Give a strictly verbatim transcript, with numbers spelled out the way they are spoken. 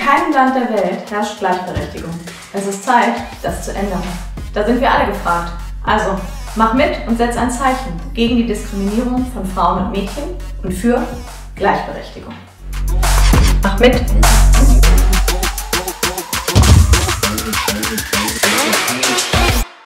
keinem Land der Welt herrscht Gleichberechtigung. Es ist Zeit, das zu ändern. Da sind wir alle gefragt. Also, mach mit und setz ein Zeichen gegen die Diskriminierung von Frauen und Mädchen und für Gleichberechtigung. Mach mit!